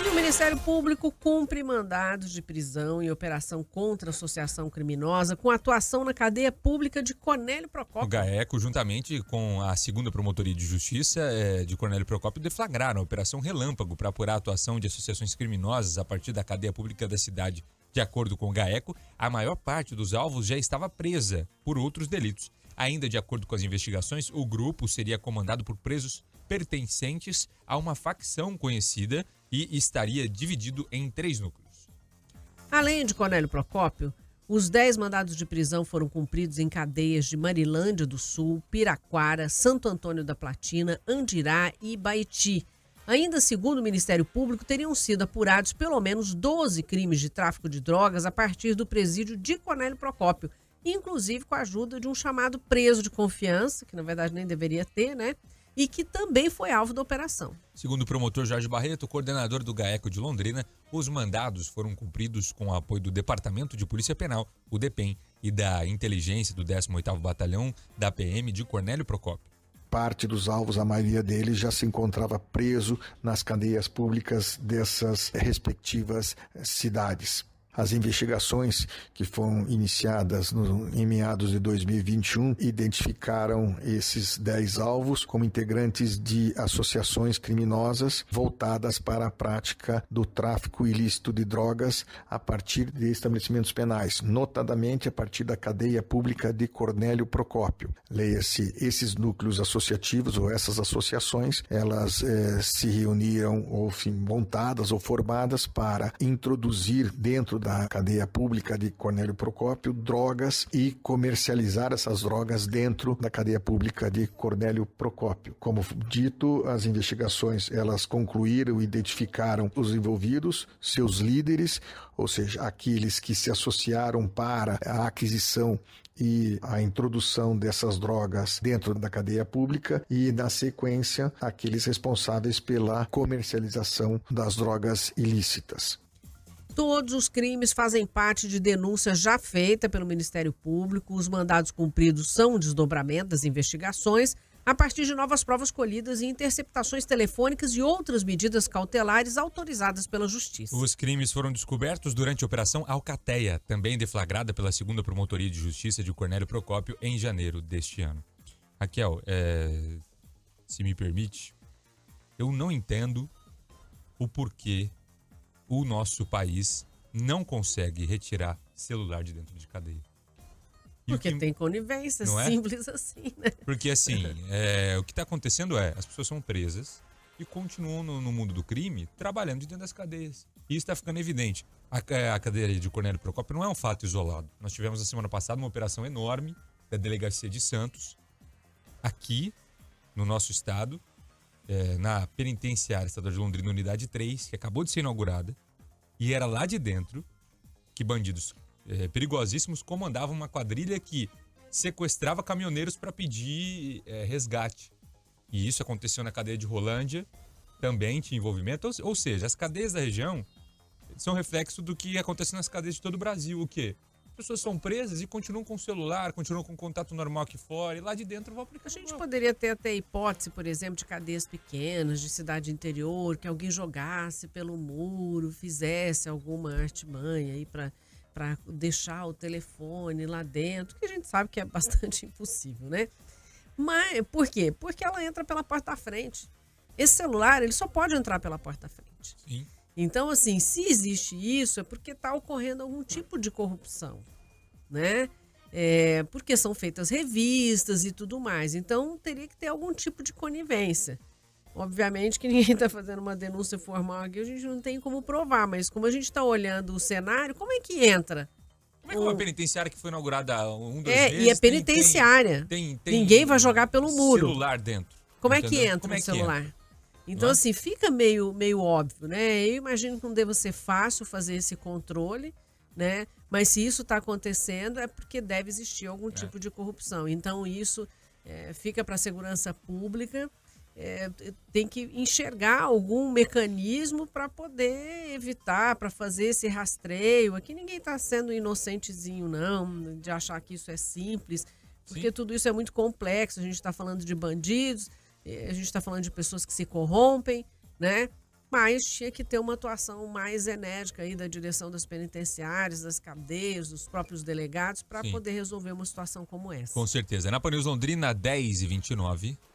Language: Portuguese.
E o Ministério Público cumpre mandados de prisão em operação contra a associação criminosa com atuação na cadeia pública de Cornélio Procópio. O GAECO, juntamente com a 2ª Promotoria de Justiça de Cornélio Procópio, deflagraram a Operação Relâmpago para apurar a atuação de associações criminosas a partir da cadeia pública da cidade. De acordo com o GAECO, a maior parte dos alvos já estava presa por outros delitos. Ainda de acordo com as investigações, o grupo seria comandado por presos pertencentes a uma facção conhecida e estaria dividido em 3 núcleos. Além de Cornélio Procópio, os 10 mandados de prisão foram cumpridos em cadeias de Marilândia do Sul, Piraquara, Santo Antônio da Platina, Andirá e Baiti. Ainda segundo o Ministério Público, teriam sido apurados pelo menos 12 crimes de tráfico de drogas a partir do presídio de Cornélio Procópio, inclusive com a ajuda de um chamado preso de confiança, que na verdade nem deveria ter, né? E que também foi alvo da operação. Segundo o promotor Jorge Barreto, coordenador do GAECO de Londrina, os mandados foram cumpridos com o apoio do Departamento de Polícia Penal, o DEPEN, e da inteligência do 18º Batalhão da PM de Cornélio Procópio. Parte dos alvos, a maioria deles, já se encontrava preso nas cadeias públicas dessas respectivas cidades. As investigações que foram iniciadas em meados de 2021 identificaram esses 10 alvos como integrantes de associações criminosas voltadas para a prática do tráfico ilícito de drogas a partir de estabelecimentos penais, notadamente a partir da cadeia pública de Cornélio Procópio. Leia-se, esses núcleos associativos ou essas associações, elas se reuniram ou montadas ou formadas para introduzir dentro da cadeia pública de Cornélio Procópio drogas e comercializar essas drogas dentro da cadeia pública de Cornélio Procópio. Como dito, as investigações elas concluíram e identificaram os envolvidos, seus líderes, ou seja, aqueles que se associaram para a aquisição e a introdução dessas drogas dentro da cadeia pública e, na sequência, aqueles responsáveis pela comercialização das drogas ilícitas. Todos os crimes fazem parte de denúncia já feita pelo Ministério Público. Os mandados cumpridos são um desdobramento das investigações a partir de novas provas colhidas e interceptações telefônicas e outras medidas cautelares autorizadas pela Justiça. Os crimes foram descobertos durante a Operação Alcateia, também deflagrada pela 2ª Promotoria de Justiça de Cornélio Procópio em janeiro deste ano. Raquel, se me permite, eu não entendo o porquê o nosso país não consegue retirar celular de dentro de cadeia. Porque tem conivência, simples assim, né? Porque assim, o que está acontecendo as pessoas são presas e continuam no mundo do crime trabalhando de dentro das cadeias. E isso está ficando evidente. A cadeia de Cornélio Procópio não é um fato isolado. Nós tivemos na semana passada uma operação enorme da Delegacia de Santos, aqui no nosso estado, na Penitenciária Estadual de Londrina, Unidade 3, que acabou de ser inaugurada, e era lá de dentro que bandidos perigosíssimos comandavam uma quadrilha que sequestrava caminhoneiros para pedir resgate. E isso aconteceu na cadeia de Rolândia, também tinha envolvimento, ou seja, as cadeias da região são reflexo do que acontece nas cadeias de todo o Brasil. O quê? As pessoas são presas e continuam com o celular, continuam com contato normal aqui fora, e lá de dentro vão aplicar. A gente poderia ter até hipótese, por exemplo, de cadeias pequenas, de cidade interior, que alguém jogasse pelo muro, fizesse alguma artimanha aí para deixar o telefone lá dentro, que a gente sabe que é bastante impossível, né? Mas por quê? Porque ela entra pela porta da frente. Esse celular, ele só pode entrar pela porta da frente. Sim. Então, assim, se existe isso, é porque está ocorrendo algum tipo de corrupção, né? Porque são feitas revistas e tudo mais. Então, teria que ter algum tipo de conivência. Obviamente que ninguém está fazendo uma denúncia formal aqui, a gente não tem como provar, mas como a gente está olhando o cenário, como é que entra? Como é que uma penitenciária que foi inaugurada há 2 meses... E é penitenciária. Ninguém vai jogar pelo muro. Celular dentro. Como é que entra o celular? Então, assim, fica meio óbvio, né? Eu imagino que não deva ser fácil fazer esse controle, né? Mas se isso está acontecendo, é porque deve existir algum tipo de corrupção. Então, isso fica para a segurança pública. Tem que enxergar algum mecanismo para poder evitar, para fazer esse rastreio. Aqui ninguém está sendo inocentezinho, não, de achar que isso é simples, porque tudo isso é muito complexo. A gente está falando de bandidos, a gente está falando de pessoas que se corrompem, né? Mas tinha que ter uma atuação mais enérgica aí da direção das penitenciárias, das cadeias, dos próprios delegados, para poder resolver uma situação como essa. Com certeza. Na Pan News Londrina, 10h29.